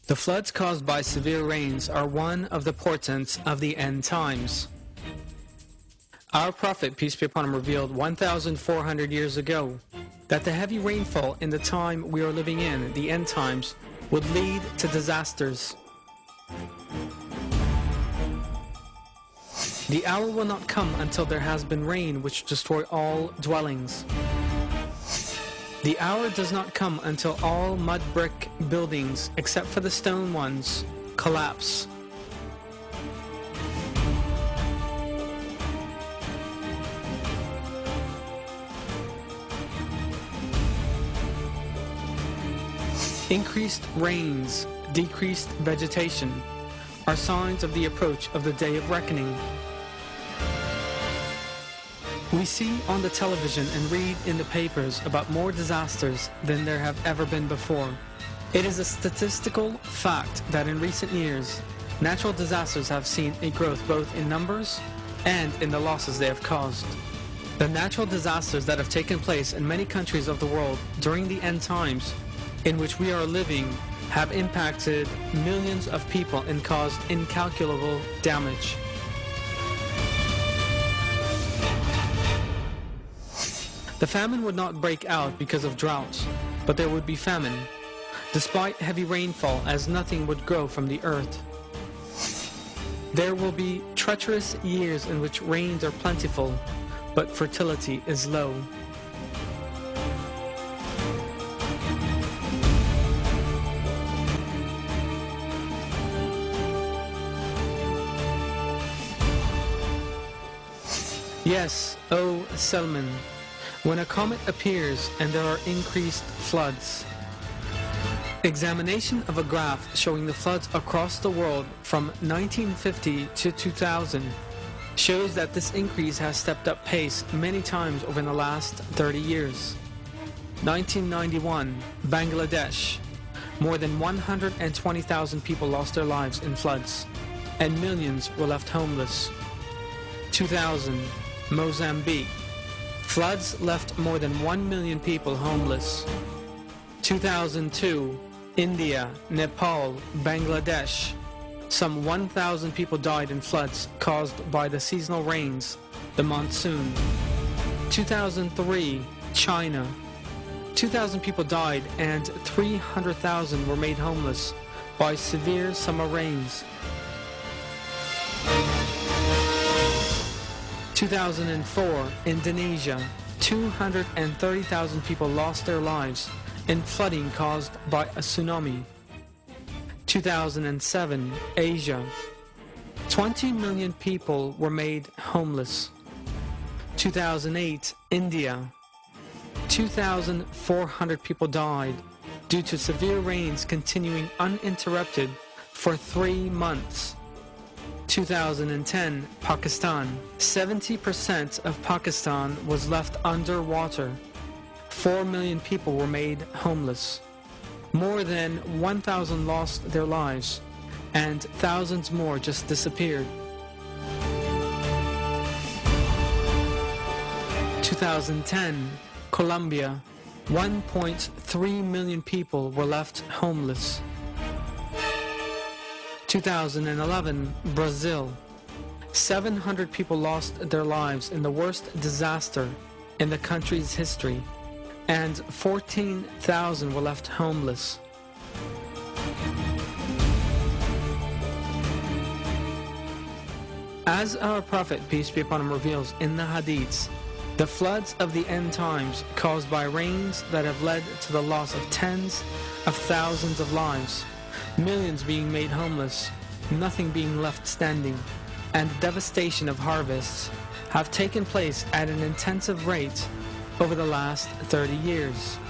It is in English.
The floods caused by severe rains are one of the portents of the end times. Our Prophet, peace be upon him, revealed 1,400 years ago that the heavy rainfall in the time we are living in, the end times, would lead to disasters. The hour will not come until there has been rain which destroy all dwellings. The hour does not come until all mud brick buildings, except for the stone ones, collapse. Increased rains, decreased vegetation are signs of the approach of the day of reckoning. We see on the television and read in the papers about more disasters than there have ever been before. It is a statistical fact that in recent years, natural disasters have seen a growth both in numbers and in the losses they have caused. The natural disasters that have taken place in many countries of the world during the end times in which we are living have impacted millions of people and caused incalculable damage. The famine would not break out because of droughts, but there would be famine, despite heavy rainfall, as nothing would grow from the earth. There will be treacherous years in which rains are plentiful, but fertility is low. Yes, O Selman, when a comet appears and there are increased floods. Examination of a graph showing the floods across the world from 1950 to 2000 shows that this increase has stepped up pace many times over the last 30 years. 1991, Bangladesh. More than 120,000 people lost their lives in floods, and millions were left homeless. 2000, Mozambique. Floods left more than 1 million people homeless. 2002, India, Nepal, Bangladesh. Some 1,000 people died in floods caused by the seasonal rains, the monsoon. 2003, China. 2,000 people died and 300,000 were made homeless by severe summer rains. 2004, Indonesia. 230,000 people lost their lives in flooding caused by a tsunami. 2007, Asia. 20 million people were made homeless. 2008, India. 2,400 people died due to severe rains continuing uninterrupted for 3 months. 2010, Pakistan. 70% of Pakistan was left underwater. 4 million people were made homeless. More than 1,000 lost their lives, and thousands more just disappeared. 2010, Colombia. 1.3 million people were left homeless. 2011, Brazil. 700 people lost their lives in the worst disaster in the country's history, and 14,000 were left homeless. As our Prophet, peace be upon him, reveals in the Hadiths, the floods of the end times caused by rains that have led to the loss of tens of thousands of lives, millions being made homeless, nothing being left standing, and devastation of harvests have taken place at an intensive rate over the last 30 years.